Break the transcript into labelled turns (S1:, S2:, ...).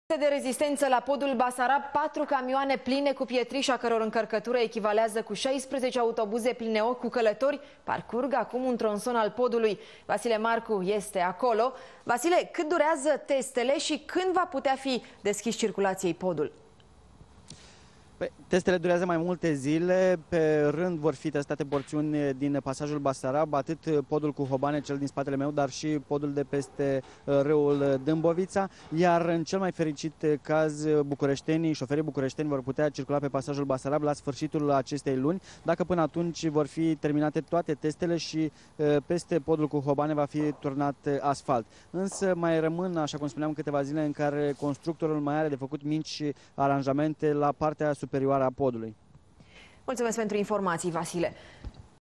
S1: De rezistență la podul Basarab, 4 camioane pline cu pietriș, a căror încărcătură echivalează cu 16 autobuze pline ochi cu călători, parcurg acum un tronson al podului. Vasile Marcu este acolo. Vasile, cât durează testele și când va putea fi deschis circulației podul?
S2: Testele durează mai multe zile, pe rând vor fi testate porțiuni din pasajul Basarab, atât podul cu Hobane, cel din spatele meu, dar și podul de peste râul Dâmbovița, iar în cel mai fericit caz, șoferii bucureșteni vor putea circula pe pasajul Basarab la sfârșitul acestei luni, dacă până atunci vor fi terminate toate testele și peste podul cu Hobane va fi turnat asfalt. Însă mai rămân, așa cum spuneam, câteva zile în care constructorul mai are de făcut mici aranjamente la partea superioară a podului.
S1: Mulțumesc pentru informații, Vasile.